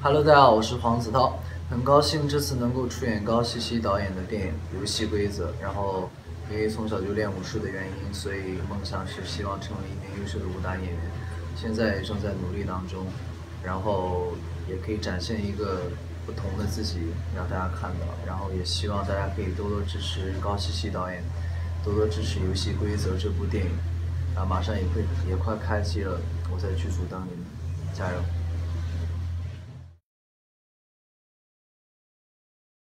Hello，大家好，我是黄子韬，很高兴这次能够出演高希希导演的电影《游戏规则》。然后，因为从小就练武术的原因，所以梦想是希望成为一名优秀的武打演员。现在也正在努力当中，然后也可以展现一个不同的自己让大家看到。然后也希望大家可以多多支持高希希导演，多多支持《游戏规则》这部电影。马上也快开机了，我在剧组等你们，加油！